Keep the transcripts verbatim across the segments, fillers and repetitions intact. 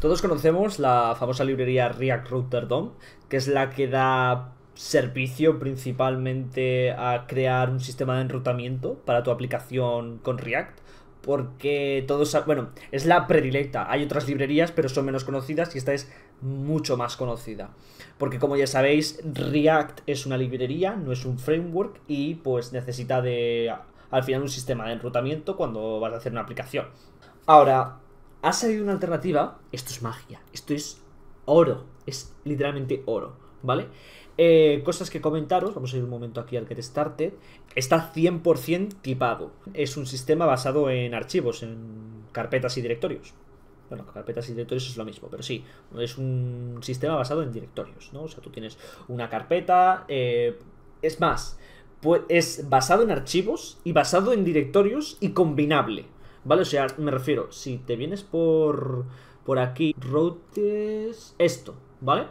Todos conocemos la famosa librería React Router D O M, que es la que da servicio principalmente a crear un sistema de enrutamiento para tu aplicación con React, porque todos, bueno, es la predilecta. Hay otras librerías, pero son menos conocidas, y esta es mucho más conocida, porque como ya sabéis, React es una librería, no es un framework, y pues necesita de, al final, un sistema de enrutamiento cuando vas a hacer una aplicación. Ahora, ha salido una alternativa. Esto es magia, esto es oro, es literalmente oro, ¿vale? Eh, cosas que comentaros, vamos a ir un momento aquí al Get Started. Está cien por ciento tipado. Es un sistema basado en archivos, en carpetas y directorios. Bueno, carpetas y directorios es lo mismo, pero sí, es un sistema basado en directorios, ¿no? O sea, tú tienes una carpeta, eh, es más, pues es basado en archivos y basado en directorios y combinable, ¿vale? O sea, me refiero, si te vienes por, por aquí, routes, esto, ¿vale?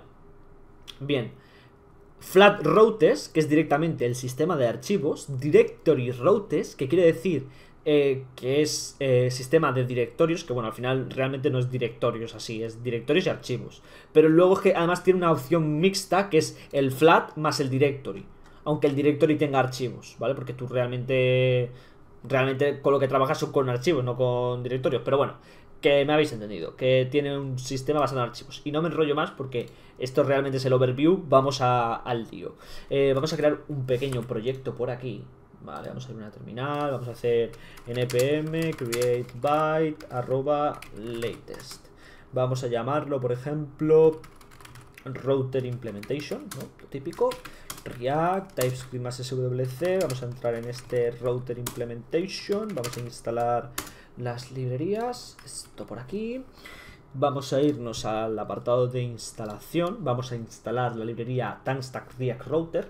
Bien. Flat routes, que es directamente el sistema de archivos. Directory routes, que quiere decir eh, que es eh, sistema de directorios, que bueno, al final realmente no es directorios así, es directorios y archivos. Pero luego es que además tiene una opción mixta, que es el flat más el directory, aunque el directory tenga archivos, ¿vale? Porque tú realmente, realmente con lo que trabajas son con archivos, no con directorios. Pero bueno, que me habéis entendido, que tiene un sistema basado en archivos. Y no me enrollo más porque esto realmente es el overview. Vamos a, al lío. Eh, vamos a crear un pequeño proyecto por aquí. Vale, vamos a ir a una terminal. Vamos a hacer npm create byte arroba latest. Vamos a llamarlo, por ejemplo, router implementation, ¿no? Lo típico. React, TypeScript más S W C. Vamos a entrar en este router implementation. Vamos a instalar las librerías, esto por aquí. Vamos a irnos al apartado de instalación. Vamos a instalar la librería Tanstack React Router.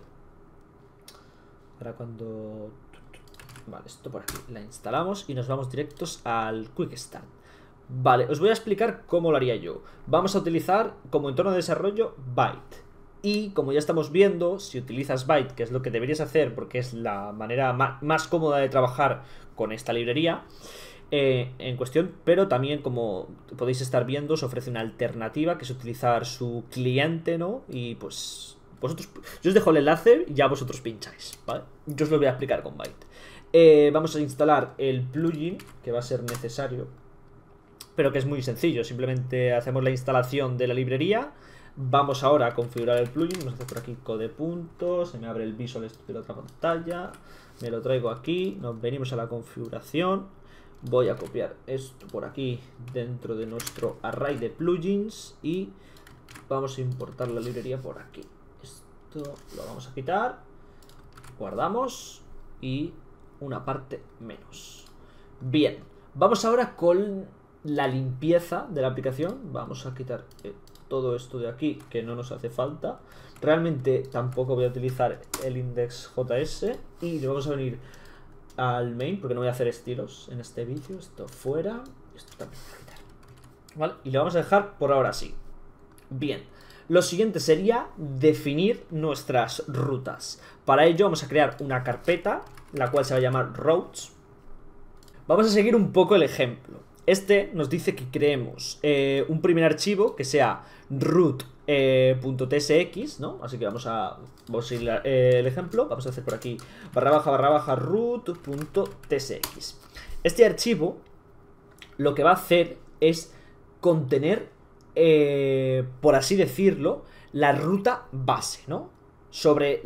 Ahora cuando... Vale, esto por aquí. La instalamos y nos vamos directos al Quick Start. Vale, os voy a explicar cómo lo haría yo. Vamos a utilizar como entorno de desarrollo Byte. Y como ya estamos viendo, si utilizas Byte, que es lo que deberías hacer porque es la manera más cómoda de trabajar con esta librería Eh, en cuestión, pero también, como podéis estar viendo, os ofrece una alternativa, que es utilizar su cliente, ¿no? Y pues vosotros, yo os dejo el enlace y ya vosotros pincháis, ¿vale? Yo os lo voy a explicar con Byte. eh, Vamos a instalar el plugin que va a ser necesario, pero que es muy sencillo. Simplemente hacemos la instalación de la librería. Vamos ahora a configurar el plugin. Vamos a hacer por aquí code punto, se me abre el Visual Studio de la otra pantalla, me lo traigo aquí, nos venimos a la configuración. Voy a copiar esto por aquí dentro de nuestro array de plugins y vamos a importar la librería por aquí. Esto lo vamos a quitar, guardamos y una parte menos. Bien, vamos ahora con la limpieza de la aplicación. Vamos a quitar eh, todo esto de aquí que no nos hace falta. Realmente tampoco voy a utilizar el index.js y nos vamos a venir al main, porque no voy a hacer estilos en este vídeo. Esto fuera, esto también voy a quitar, ¿vale? Y lo vamos a dejar por ahora así. Bien, lo siguiente sería definir nuestras rutas. Para ello vamos a crear una carpeta, la cual se va a llamar routes. Vamos a seguir un poco el ejemplo. Este nos dice que creemos eh, un primer archivo que sea root Eh, .tsx, ¿no? Así que vamos a, vamos a seguir eh, el ejemplo. Vamos a hacer por aquí barra baja barra baja root.tsx. Este archivo lo que va a hacer es contener, eh, por así decirlo, la ruta base, ¿no? Sobre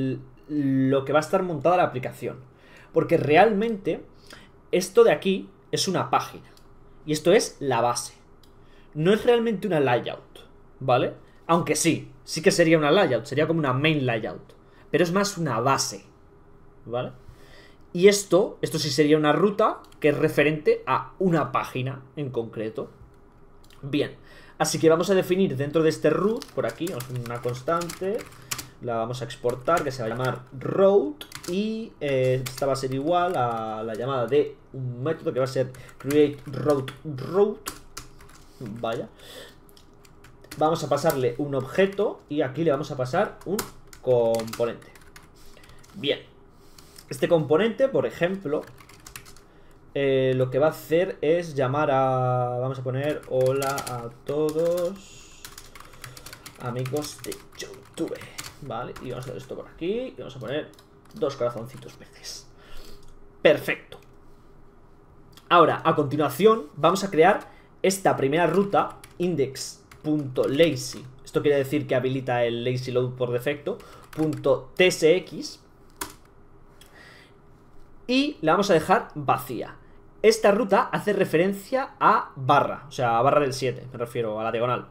lo que va a estar montada la aplicación. Porque realmente esto de aquí es una página y esto es la base. No es realmente una layout, ¿vale? Aunque sí, sí que sería una layout, sería como una main layout, pero es más una base, ¿vale? Y esto, esto sí sería una ruta que es referente a una página en concreto. Bien, así que vamos a definir dentro de este root, por aquí, una constante, la vamos a exportar, que se va a llamar route, y eh, esta va a ser igual a la llamada de un método que va a ser create route route. Vaya. Vamos a pasarle un objeto y aquí le vamos a pasar un componente. Bien. Este componente, por ejemplo, eh, lo que va a hacer es llamar a... Vamos a poner hola a todos amigos de YouTube, ¿vale? Y vamos a hacer esto por aquí y vamos a poner dos corazoncitos verdes. Perfecto. Ahora, a continuación, vamos a crear esta primera ruta, index.lazy. Esto quiere decir que habilita el lazy load por defecto, punto .tsx. Y la vamos a dejar vacía. Esta ruta hace referencia a barra, o sea, a barra del siete, me refiero a la diagonal.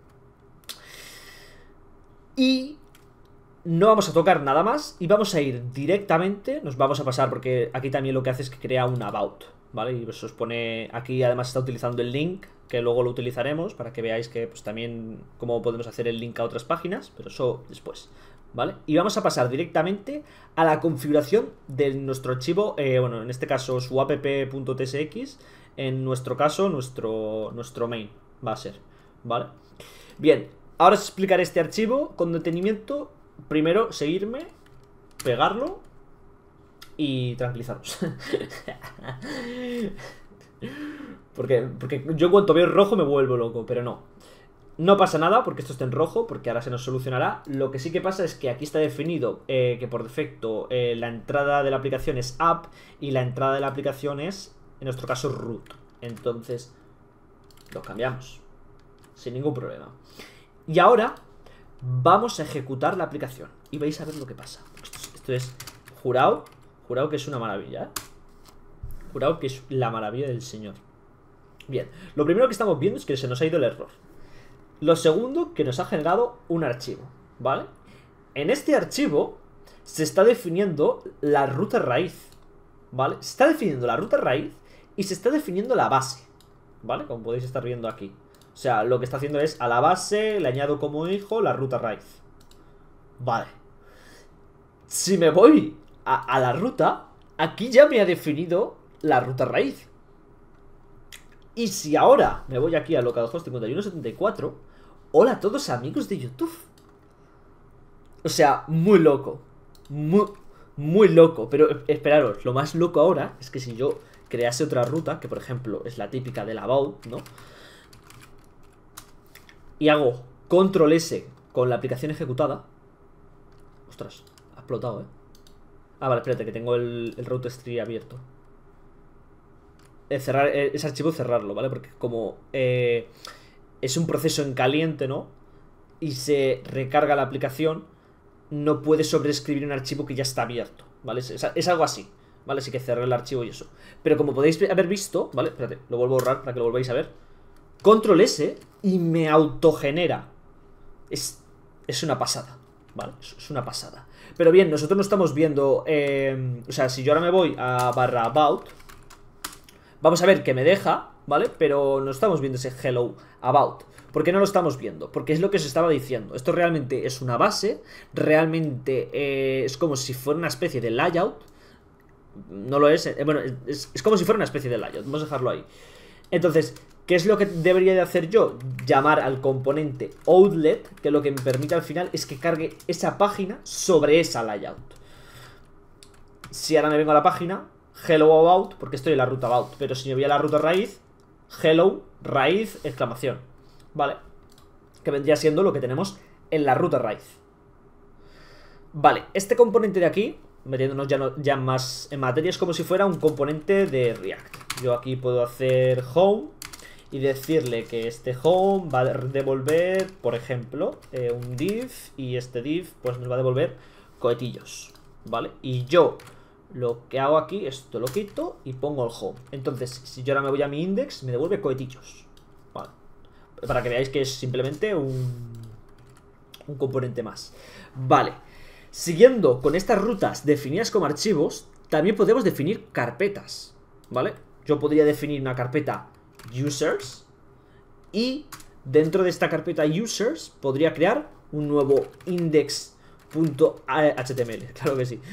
Y no vamos a tocar nada más y vamos a ir directamente, nos vamos a pasar porque aquí también lo que hace es que crea un about, ¿vale? Y eso os pone, aquí además está utilizando el link, que luego lo utilizaremos para que veáis que pues también cómo podemos hacer el link a otras páginas, pero eso después, ¿vale? Y vamos a pasar directamente a la configuración de nuestro archivo, eh, bueno, en este caso su app.tsx, en nuestro caso nuestro, nuestro main va a ser, ¿vale? Bien, ahora os explicaré este archivo con detenimiento. Primero, seguirme, pegarlo y tranquilizaros. porque, porque yo en cuanto veo rojo me vuelvo loco, pero no. No pasa nada porque esto está en rojo, porque ahora se nos solucionará. Lo que sí que pasa es que aquí está definido eh, que por defecto eh, la entrada de la aplicación es app y la entrada de la aplicación es, en nuestro caso, root. Entonces, lo cambiamos sin ningún problema. Y ahora vamos a ejecutar la aplicación y vais a ver lo que pasa. Esto es, esto es jurado, jurado que es una maravilla, ¿eh? Jurado que es la maravilla del señor. Bien, lo primero que estamos viendo es que se nos ha ido el error. Lo segundo, que nos ha generado un archivo, ¿vale? En este archivo se está definiendo la ruta raíz, ¿vale? Se está definiendo la ruta raíz y se está definiendo la base, ¿vale? Como podéis estar viendo aquí. O sea, lo que está haciendo es a la base le añado como hijo la ruta raíz. Vale. Si me voy a, a la ruta, aquí ya me ha definido la ruta raíz. Y si ahora me voy aquí a localhost cincuenta y uno setenta y cuatro, hola a todos amigos de YouTube. O sea, muy loco. Muy, muy loco. Pero esperaros, lo más loco ahora es que si yo crease otra ruta, que por ejemplo es la típica del about, ¿no? Y hago control ese con la aplicación ejecutada. Ostras, ha explotado, ¿eh? Ah, vale, espérate, que tengo el, el route tree abierto. Eh, cerrar eh, ese archivo, cerrarlo, ¿vale? Porque como eh, es un proceso en caliente, ¿no? Y se recarga la aplicación, no puede sobreescribir un archivo que ya está abierto, ¿vale? Es, es, es algo así, ¿vale? Así que cerré el archivo y eso. Pero como podéis haber visto, ¿vale? Espérate, lo vuelvo a borrar para que lo volváis a ver. Control S y me autogenera. Es, es una pasada, ¿vale? Es, es una pasada. Pero bien, nosotros no estamos viendo eh, o sea, si yo ahora me voy a barra about, vamos a ver que me deja, ¿vale? Pero no estamos viendo ese hello about. ¿Por qué no lo estamos viendo? Porque es lo que os estaba diciendo. Esto realmente es una base. Realmente eh, es como si fuera una especie de layout. No lo es, eh, bueno, es, es como si fuera una especie de layout. Vamos a dejarlo ahí. Entonces, ¿qué es lo que debería de hacer yo? Llamar al componente outlet, que lo que me permite al final es que cargue esa página sobre esa layout. Si ahora me vengo a la página, hello about, porque estoy en la ruta about, pero si me voy a la ruta raíz, hello, raíz, exclamación, ¿vale? Que vendría siendo lo que tenemos en la ruta raíz. Vale, este componente de aquí, metiéndonos ya, no, ya más en materia, es como si fuera un componente de React. Yo aquí puedo hacer home y decirle que este home va a devolver, por ejemplo, eh, un div, y este div pues nos va a devolver cohetillos, ¿vale? Y yo lo que hago aquí, esto lo quito y pongo el home. Entonces, si yo ahora me voy a mi index, me devuelve cohetillos, ¿vale? Para que veáis que es simplemente un, un componente más. Vale, siguiendo con estas rutas definidas como archivos, también podemos definir carpetas, ¿vale? Yo podría definir una carpeta users y dentro de esta carpeta users podría crear un nuevo index.html, claro que sí.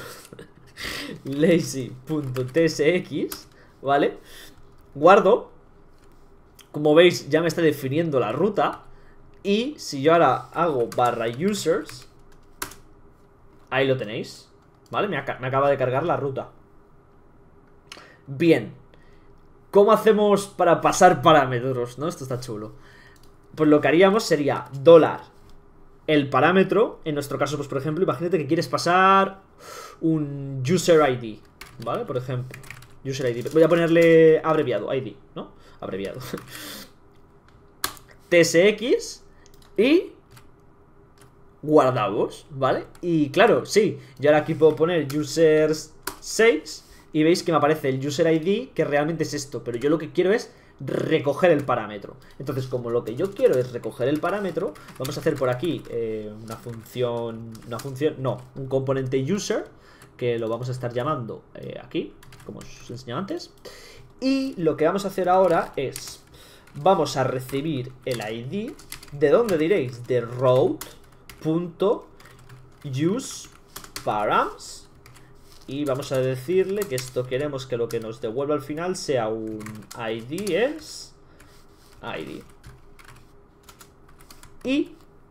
Lazy.tsx, ¿vale? Guardo. Como veis ya me está definiendo la ruta. Y si yo ahora hago barra users, ahí lo tenéis, ¿vale? Me, ac me acaba de cargar la ruta. Bien. ¿Cómo hacemos para pasar parámetros, no? Esto está chulo. Pues lo que haríamos sería dólar el parámetro. En nuestro caso, pues por ejemplo, imagínate que quieres pasar un user I D, ¿vale? Por ejemplo, user I D. Voy a ponerle abreviado, I D, ¿no? Abreviado. T S X y guardamos, ¿vale? Y claro, sí, yo ahora aquí puedo poner users seis y veis que me aparece el user I D, que realmente es esto, pero yo lo que quiero es recoger el parámetro. Entonces, como lo que yo quiero es recoger el parámetro, vamos a hacer por aquí eh, una función, una función, no, un componente user, que lo vamos a estar llamando eh, aquí, como os enseñé antes. Y lo que vamos a hacer ahora es, vamos a recibir el I D, ¿de dónde diréis? De route.useParams. Y vamos a decirle que esto queremos que lo que nos devuelva al final sea un I D es I D. Y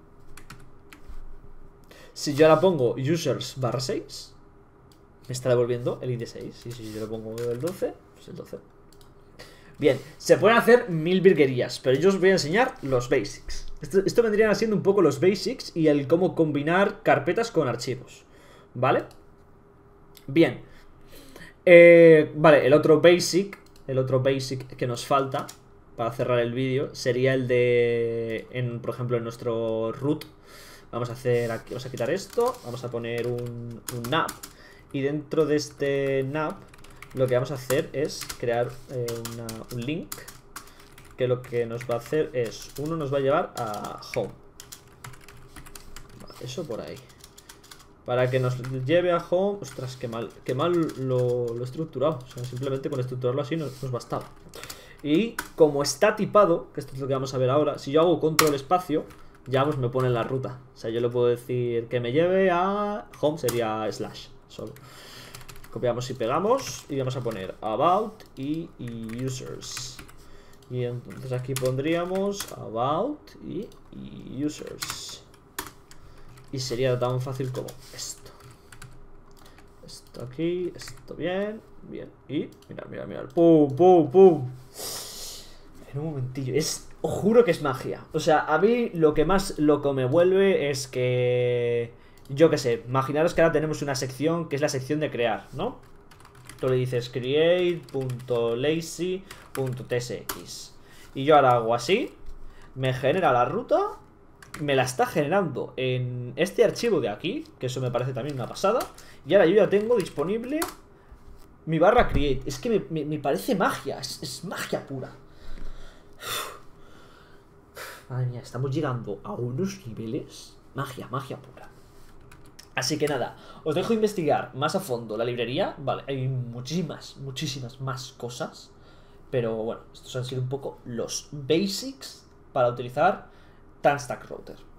si yo ahora pongo users barra seis, me está devolviendo el I D seis. Y si yo le pongo el doce, pues el doce. Bien, se pueden hacer mil virguerías, pero yo os voy a enseñar los basics. Esto, esto vendrían siendo un poco los basics y el cómo combinar carpetas con archivos, ¿vale? Bien, eh, vale, el otro basic, el otro basic que nos falta para cerrar el vídeo sería el de, en, por ejemplo, en nuestro root. Vamos a hacer aquí, vamos a quitar esto, vamos a poner un, un nav, y dentro de este nav lo que vamos a hacer es crear eh, una, un link, que lo que nos va a hacer es, uno nos va a llevar a home, vale, eso por ahí. Para que nos lleve a home. Ostras, qué mal, qué mal lo, lo he estructurado. O sea, simplemente con estructurarlo así nos, nos bastaba. Y como está tipado, que esto es lo que vamos a ver ahora, si yo hago control espacio, ya pues me pone en la ruta. O sea, yo le puedo decir que me lleve a home, sería slash solo. Copiamos y pegamos y vamos a poner about y, y users. Y entonces aquí pondríamos about y, y users. Y sería tan fácil como esto. Esto aquí, esto bien, bien. Y mirad, mirad, mirad. ¡Pum, pum, pum! En un momentillo. Es, os juro que es magia. O sea, a mí lo que más loco me vuelve es que, yo qué sé, imaginaros que ahora tenemos una sección que es la sección de crear, ¿no? Tú le dices create.lazy.tsx. Y yo ahora hago así. Me genera la ruta. Me la está generando en este archivo de aquí, que eso me parece también una pasada. Y ahora yo ya tengo disponible mi barra create. Es que me, me, me parece magia, es, es magia pura. Madre mía, estamos llegando a unos niveles. Magia, magia pura. Así que nada, os dejo investigar más a fondo la librería. Vale, hay muchísimas, muchísimas más cosas, pero bueno, estos han sido un poco los basics para utilizar Tanstack Router.